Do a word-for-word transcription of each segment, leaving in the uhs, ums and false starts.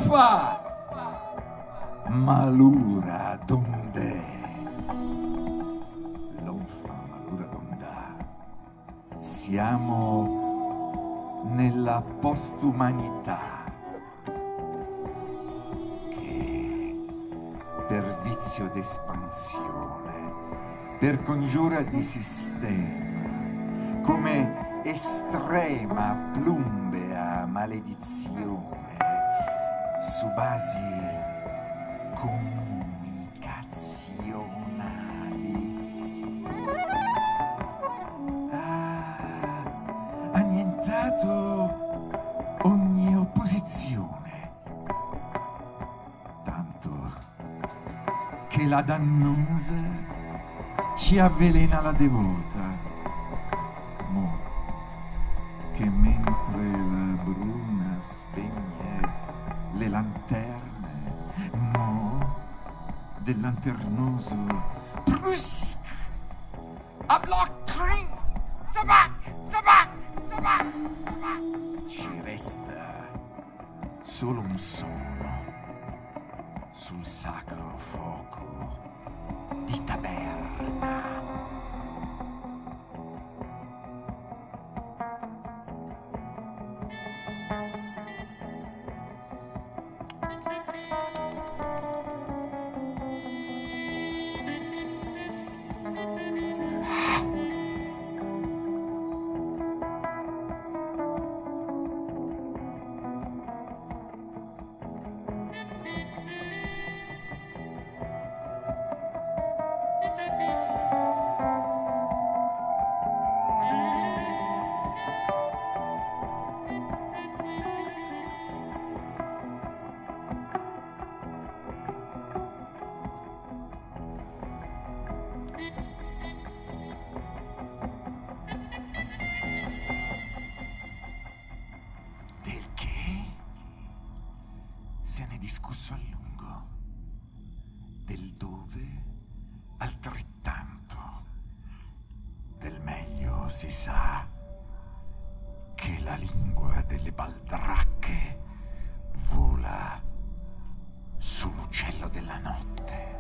fa? Malura dond'è? Lo fa malura dond'ha? Siamo nella postumanità che per vizio d'espansione, per congiura di sistema, come estrema plumbea maledizione su basi comunicazionali ha annientato ogni opposizione, tanto che la dannosa ci avvelena la devota, mo che mentre la bruna spegne le lanterne, mo del lanternoso brusc abloccrin sabac sabac sabac ci resta solo un sonno sul sacro fuoco di taberna. Se ne è discusso a lungo, del dove altrettanto, del meglio si sa che la lingua delle baldracche vola sull'uccello della notte.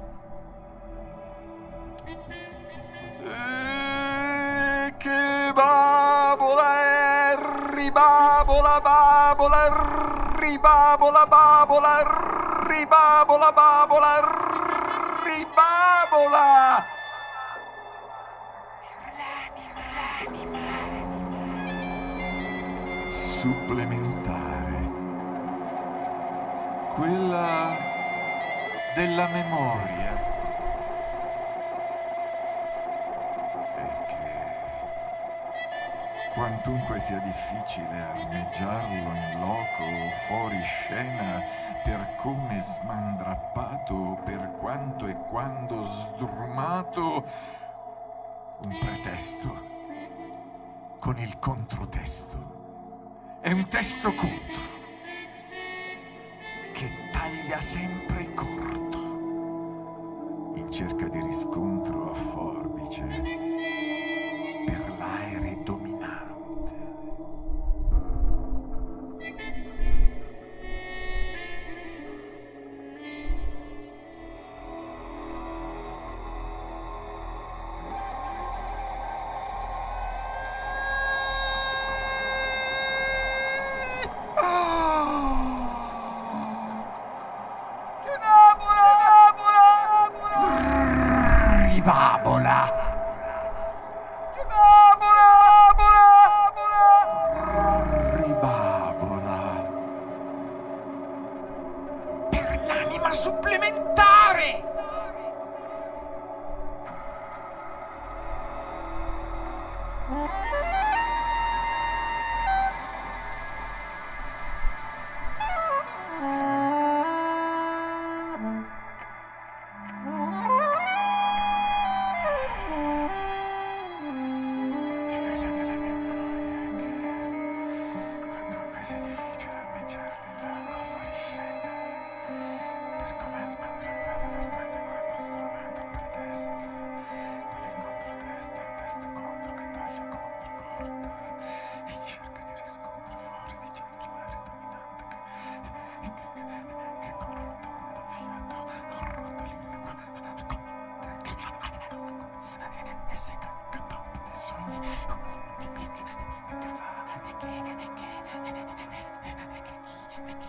E che babola è, ribabola babola, ribabola babola, ribabola babola, ribabola. L'anima, l'anima supplementare, quella della memoria, e che quantunque sia difficile armeggiarlo in loco o fuori scena, per come smandrappato, per quanto e quando sdrumato, un pretesto con il controtesto. È un testo contro che taglia sempre corto in cerca di riscontro a forbice per l'aere dominante. Ribabola! Ribabola! Per l'anima supplementare! Smandrappato per quanto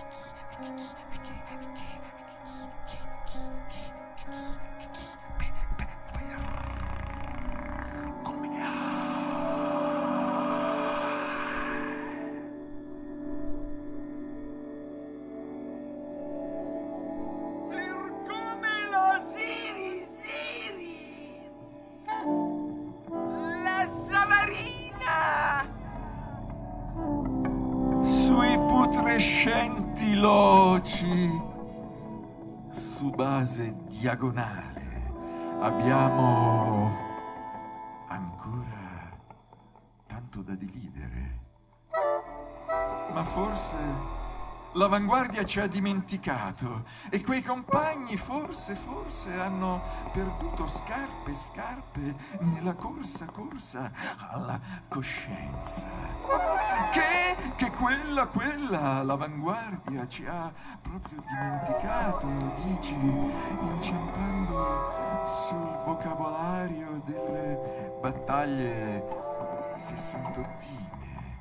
Putrescenti loci su base diagonale abbiamo ancora tanto da dividere, ma forse l'avanguardia ci ha dimenticato e quei compagni forse, forse hanno perduto scarpe, scarpe nella corsa, corsa alla coscienza. Che, che quella, quella, l'avanguardia ci ha proprio dimenticato, dici, inciampando sul vocabolario delle battaglie sessantottine,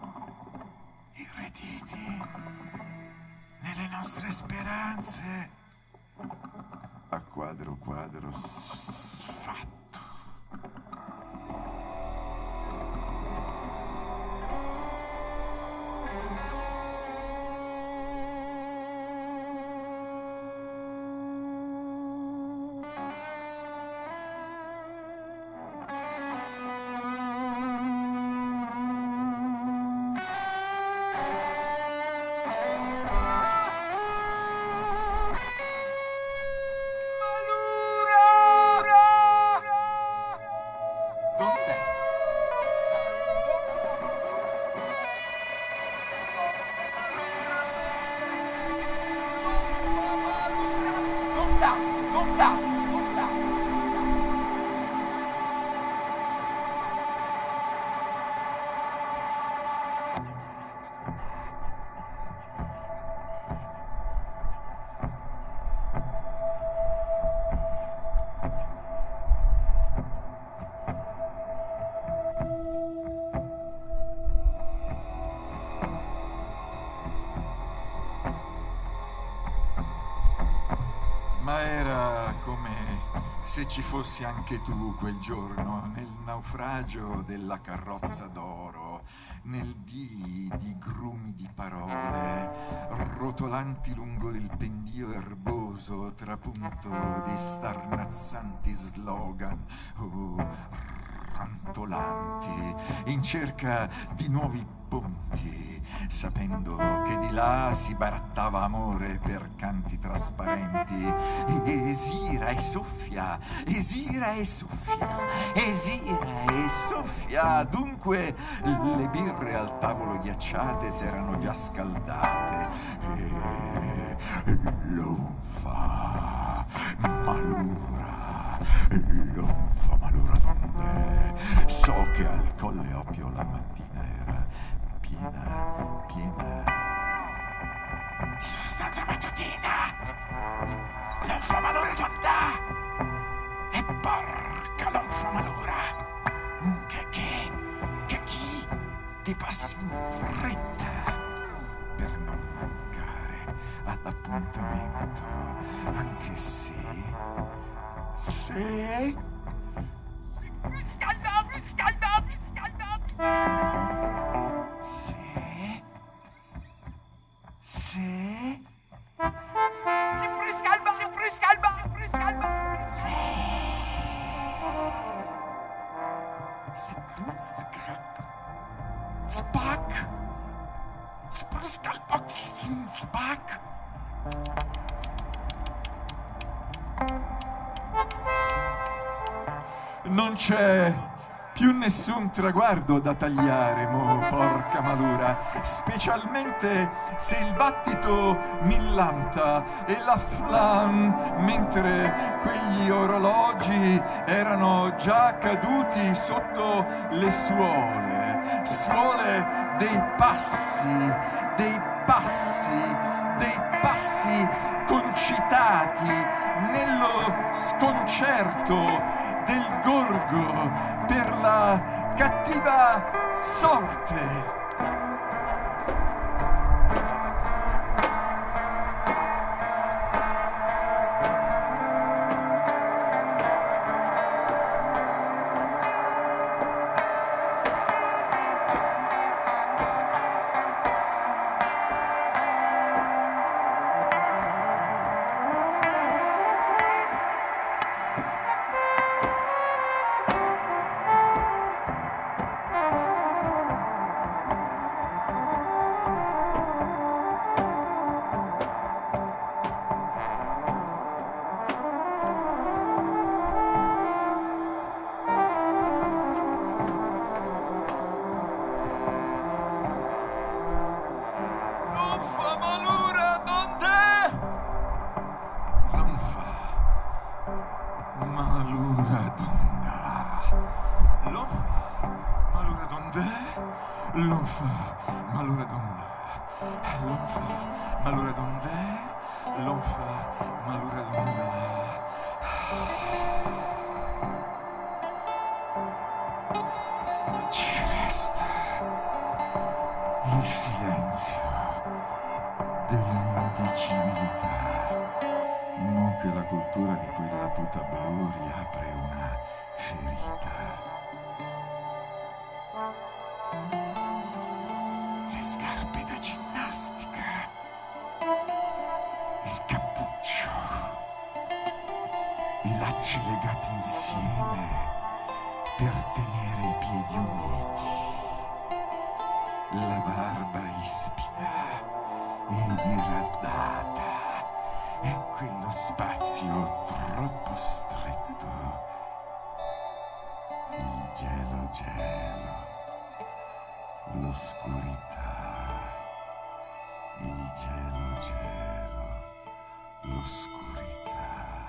irretiti nelle nostre speranze, a quadro quadro sfatto. Ma era come se ci fossi anche tu quel giorno, nel naufragio della carrozza d'oro, nel dì di grumi di parole, rotolanti lungo il pendio erboso, trapunto di starnazzanti slogan, o rantolanti, in cerca di nuovi ponti, sapendo che di là si barattava amore per canti trasparenti. Esira e soffia, esira e soffia, esira e soffia. Dunque le birre al tavolo ghiacciate s'erano già scaldate e l'unfa malura, l'unfa malura donde. So che al Colle Oppio la mattina era piena, piena di sostanza mattutina. L'unfa malura donda e porca l'unfa malura, che che, che chi ti passi in fretta per non mancare all'appuntamento, anche se se riscaldato, riscaldato, riscaldato. Se se si priscalba, si priscalba, si priscalba. Se si priscalba. Spack. Spriscalboxing spack. Non c'è più nessun traguardo da tagliare, mo, porca malura, specialmente se il battito millanta e la flam, mentre quegli orologi erano già caduti sotto le suole, suole dei passi, dei passi, dei passi concitati nello sconcerto del gorgo per la cattiva sorte. d'ondè, l'on fa malura d'ondè. Ci resta il silenzio dell'indicibilità, non che la cultura di quella tuta blu riapre una ferita. Le scarpe da ginnastica, il cappuccio, i lacci legati insieme per tenere i piedi uniti, la barba ispida ed irradata e quello spazio troppo stretto, il gelo gelo, l'oscurità, il gelo gelo, l'oscurità,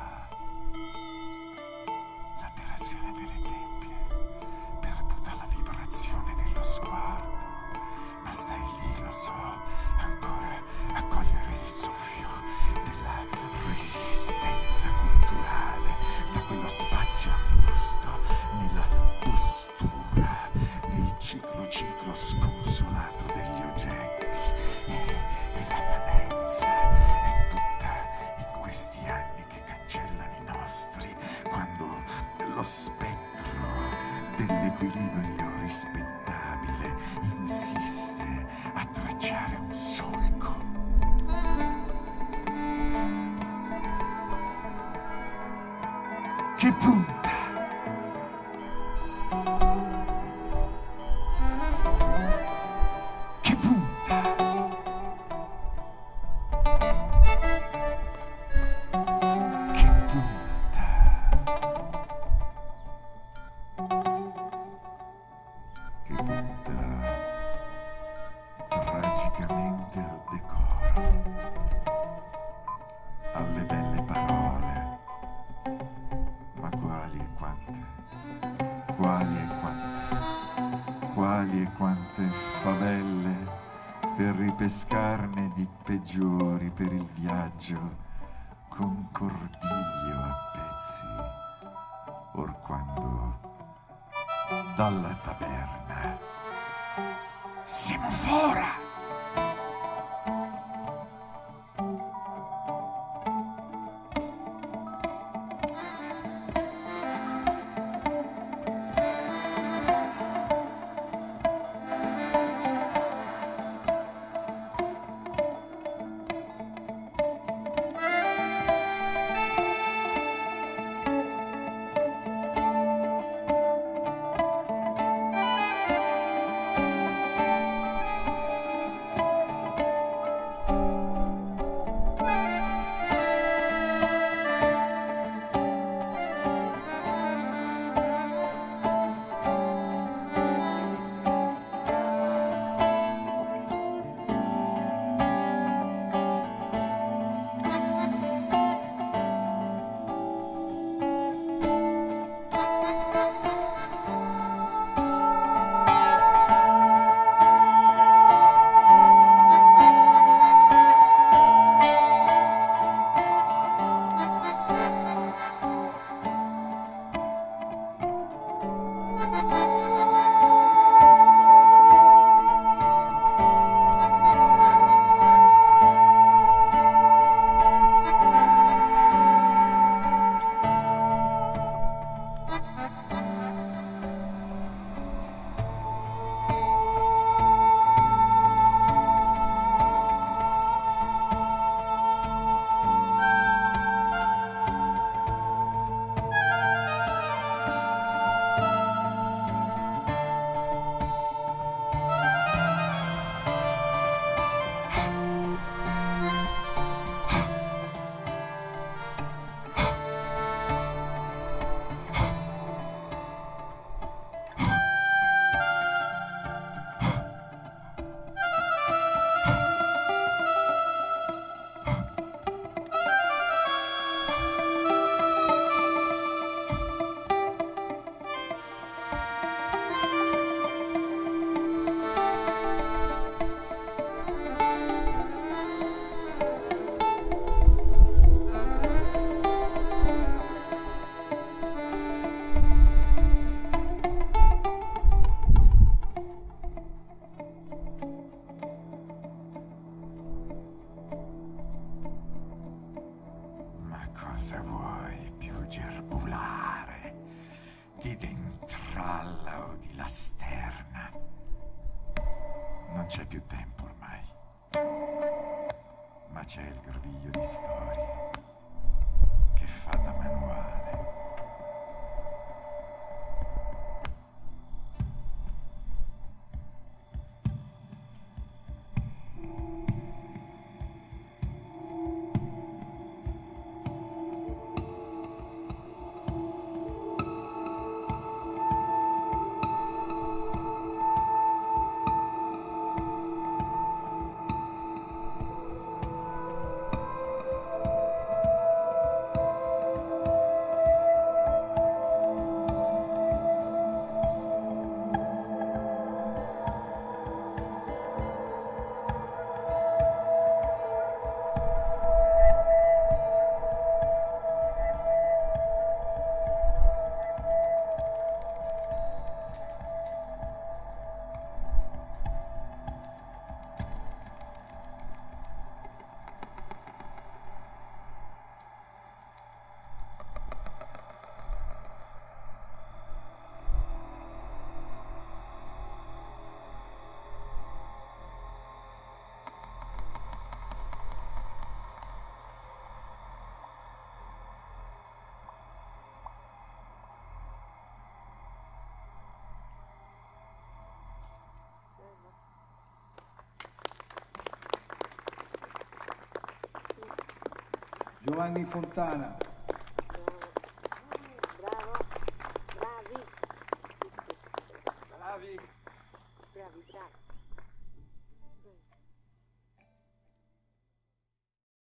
l'alterazione delle tempie, perduta la vibrazione dello sguardo, ma stai lì, lo so, ancora a cogliere il soffio della resistenza culturale, da quello spazio angusto nella postura, nel ciclo ciclo sconsolato degli oggetti e, e la cadenza è tutta in questi anni che cancellano i nostri, quando lo spettro dell'equilibrio rispettabile insiste a tracciare un solco. Che punta che punta che punta che punta tragicamente al decoro, alle belle parole, ma quali e quante, quali e quante, quali e quante favelle per ripescarne di peggiori per il viaggio con cordiglio a pezzi, or quando dalla taberna semafora. cosa vuoi più gerbulare? Di Dentralla o di Lasterna? Non c'è più tempo ormai, ma c'è il groviglio di storie che fa da manuale. Giovanni Fontana.